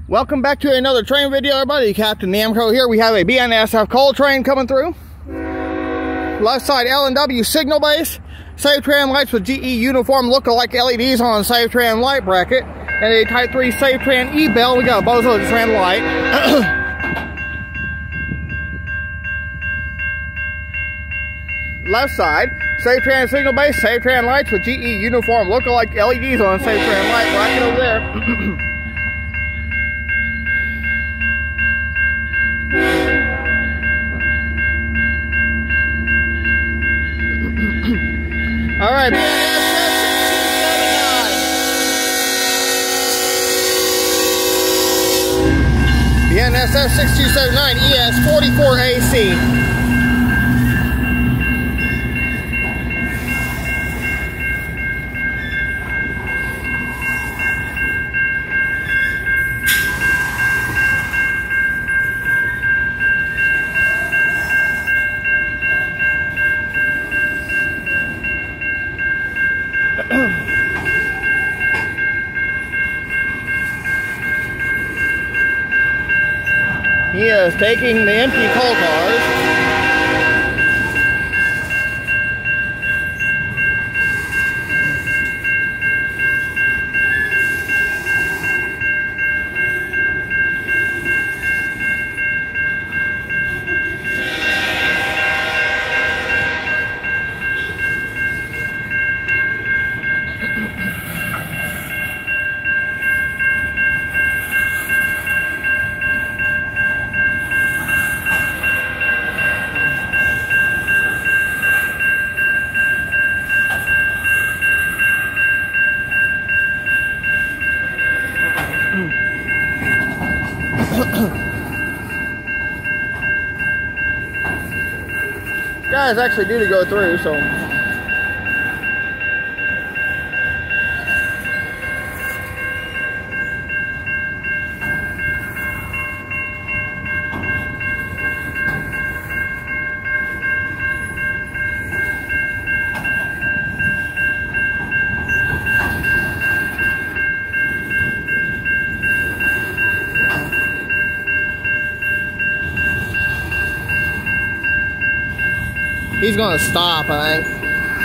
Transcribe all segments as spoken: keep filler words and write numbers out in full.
Welcome back to another train video, everybody. Captain Namco here. We have a B N S F coal train coming through. Left side L and W signal base. Safetran lights with G E uniform look-alike L E Ds on Safetran light bracket. And a Type three Safetran Ebell. We got a bozo just ran light. Left side Safetran signal base. Safetran lights with G E uniform look-alike L E Ds on Safetran light bracket over there. All right, B N S F six two seven nine E S forty-four A C. He is taking the empty coal cars. Guys actually due to go through, so he's gonna stop, I think.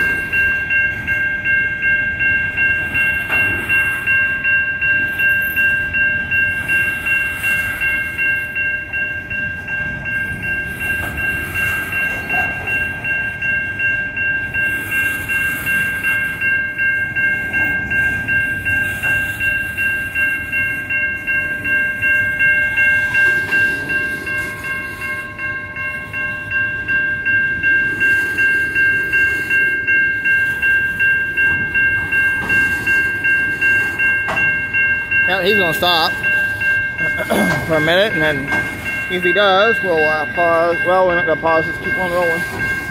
Yeah, he's gonna stop for a minute, and then if he does, we'll uh, pause. Well, we're not gonna pause, just keep on rolling.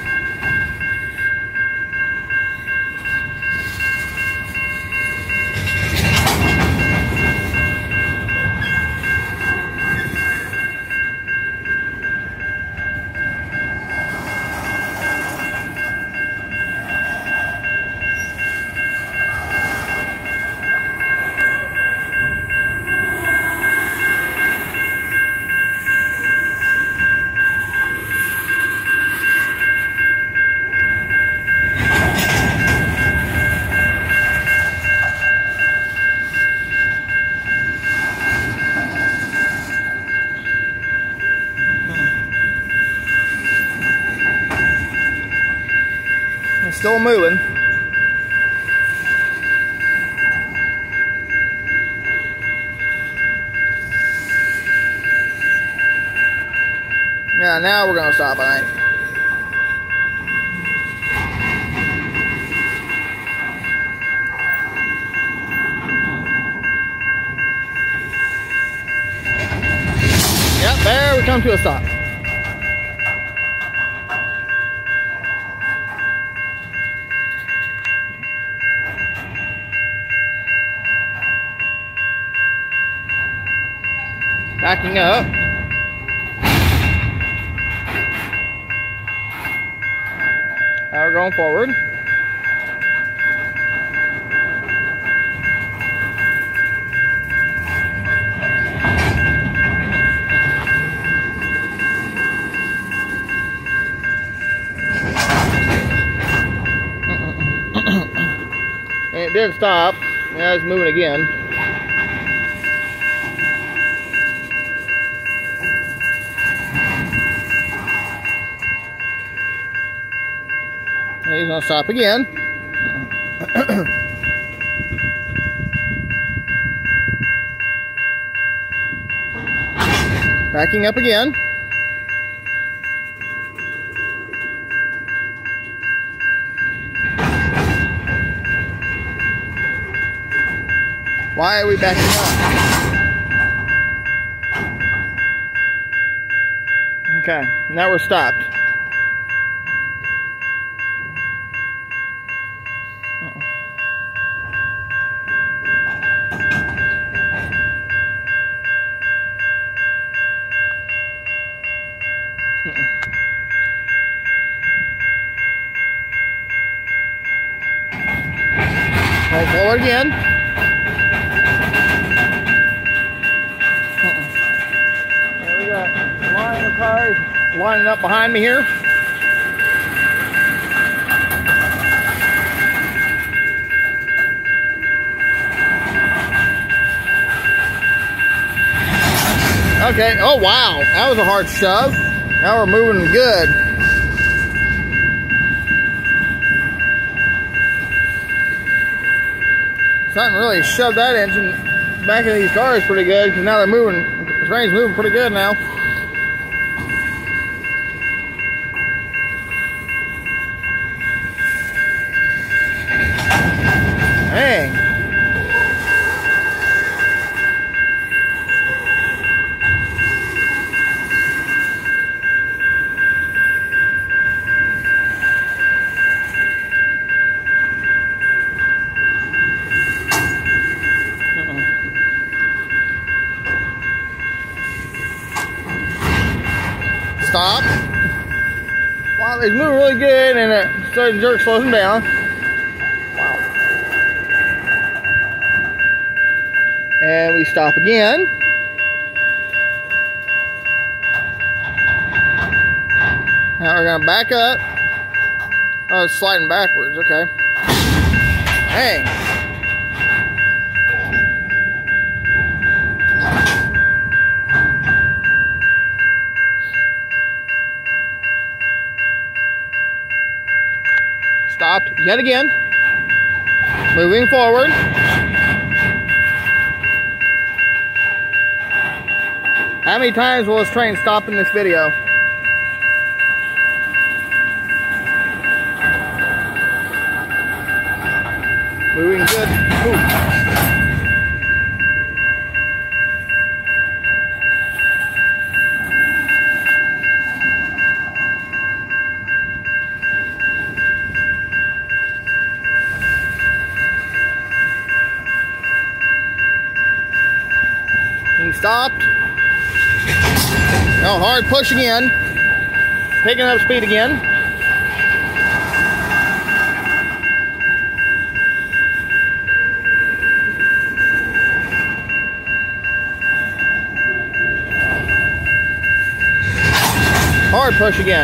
Still moving. Yeah, now we're gonna stop, I think. Yep, there we come to a stop. Backing up. Now we're going forward. did stop. Now it's moving again. And he's gonna stop again. Backing up again. Why are we backing up? Okay, now we're stopped. Uh-oh. Roll forward again. Line of cars lining up behind me here. Okay, oh wow, that was a hard shove. Now we're moving good. Something really shoved that engine back in these cars pretty good, because now they're moving, the train's moving pretty good now. Dang. Uh-uh. Stop. Wow, it's moving really good, and it sudden jerk slows them down. And we stop again. Now we're gonna back up. Oh, it's sliding backwards, okay. Dang. Stopped yet again. Moving forward. How many times will this train stop in this video? Moving good. Ooh. He stopped. Now hard push again. Picking up speed again. Hard push again.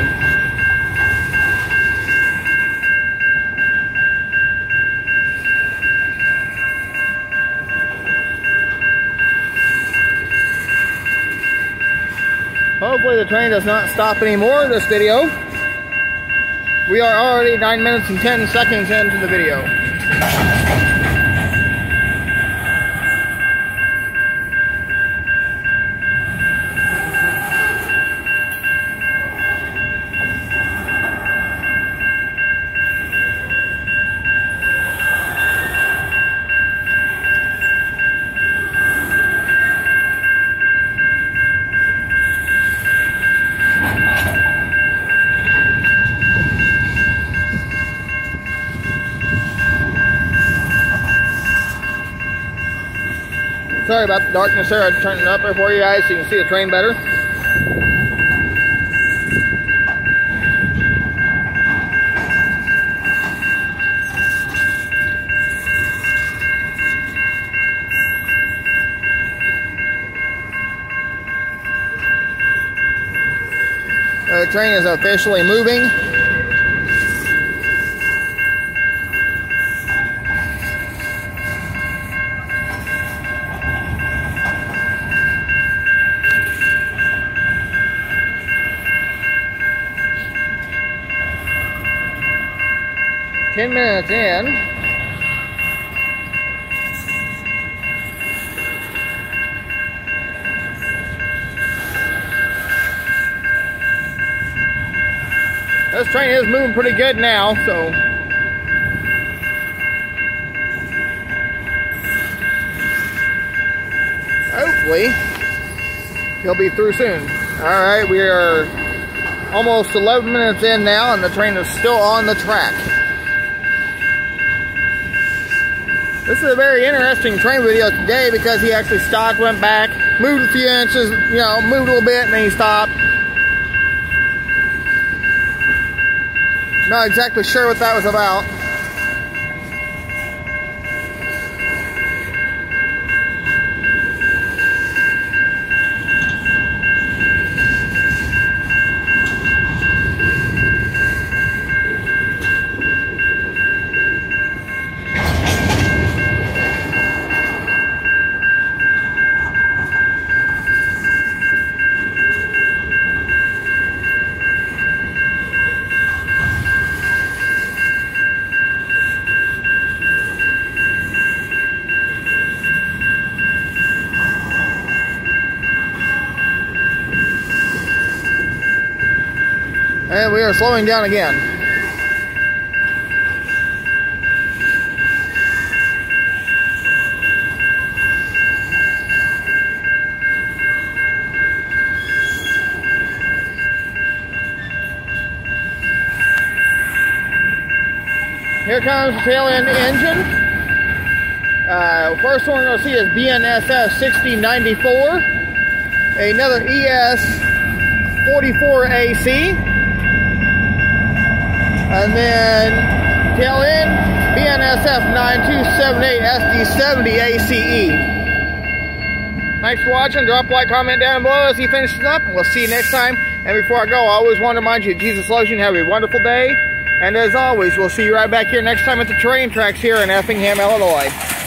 Hopefully the train does not stop anymore in this video. We are already nine minutes and ten seconds into the video. Sorry about the darkness there. I turned it up there for you guys so you can see the train better. The train is officially moving. ten minutes in. This train is moving pretty good now, so hopefully he'll be through soon. Alright, we are almost eleven minutes in now, and the train is still on the track. This is a very interesting train video today because he actually stopped, went back, moved a few inches, you know, moved a little bit, and then he stopped. Not exactly sure what that was about. And we are slowing down again. Here comes the tail end engine. Uh, first one we're going to see is B N S F sixty ninety-four. Another E S forty-four A C. And then tail end, B N S F nine two seven eight S D seventy A C E. Thanks for watching. Drop a like, comment down below as he finishes up. And we'll see you next time. And before I go, I always want to remind you, Jesus loves you and have a wonderful day. And as always, we'll see you right back here next time at the train tracks here in Effingham, Illinois.